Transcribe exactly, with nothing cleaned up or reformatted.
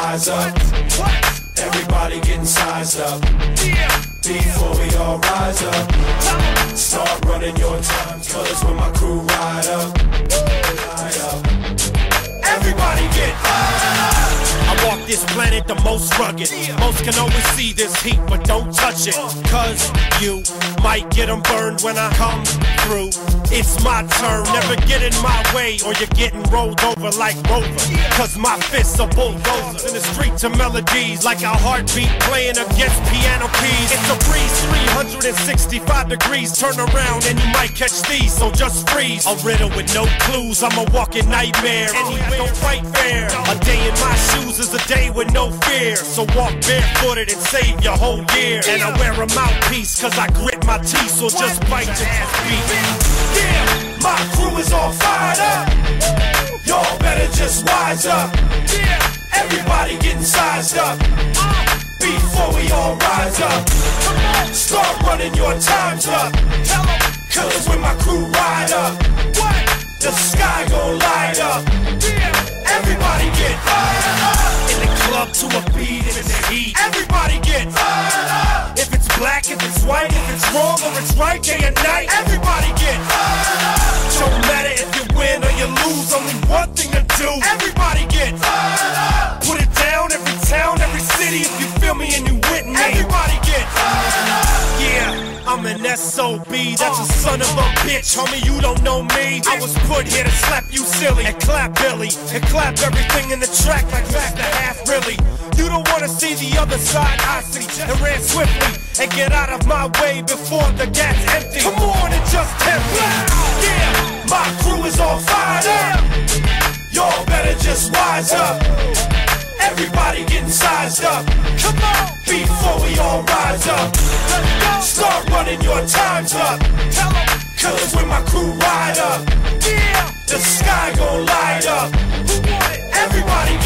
rise up. Everybody getting sized up. Before we all rise up, start running your time, cause when my crew ride up, ride up, everybody get high. I walk this planet the most rugged. Most can always see this heat, but don't touch it, cause you might get them burned when I come through. It's my turn, never get in my way, or you're getting rolled over like Rover. Cause my fists are bulldozers in the street to melodies, like a heartbeat playing against piano keys. It's a breeze, three hundred sixty-five degrees. Turn around and you might catch these, so just freeze. A riddle with no clues, I'm a walking nightmare. Anywhere, don't fight fair. A day in my shoes is a day with no fear. So walk barefooted and save your whole year. And I wear a mouthpiece cause I grit my teeth, so just bite your ass beat. Yeah, my crew is all fired up. Y'all better just wise up. Everybody getting sized up. Before we all rise up, start running your times up. Cause when my crew ride up, the sky gon' light up. Everybody get fired up. In the club to a beat, in the heat. Everybody get fired up. If it's black, if it's white, if it's wrong or it's right, day and night. Everybody get fired up. Don't matter if you win or you lose, only one thing to do. Everybody get fired up. Put it down, every town, every city, if you feel me and you with me. Everybody get fired up. Yeah, I'm an S O B, that's a son of a bitch. Homie, you don't know me. I was put here to slap you silly and clap Billy and clap everything in the track like back to half really. You don't wanna see the other side, I see, and ran swiftly and get out of my way before the gat's empty. Come on and just tempt me. Yeah, my crew is all fired up. Y'all better just wise up. Everybody getting sized up. Come on, before we all rise up, start running your times up. Cause when my crew ride up, the sky gon' light up. Everybody